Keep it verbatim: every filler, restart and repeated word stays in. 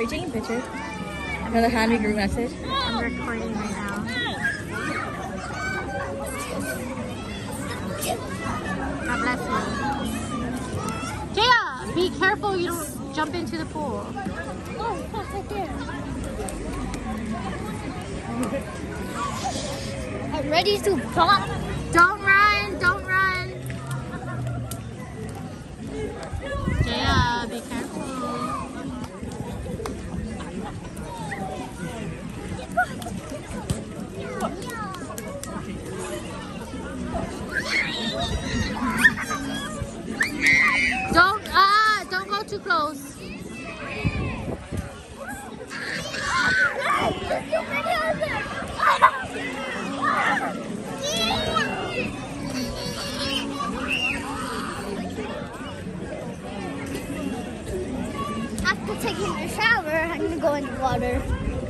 you taking pictures? Another Handy group message. I'm recording right now. God bless you. Jaya, be careful you don't jump into the pool. Oh, fuck, right there. I'm ready to pop. Don't run, don't run. Jaya, be careful. Don't, ah, don't go too close. After taking a shower, I'm gonna go in the water.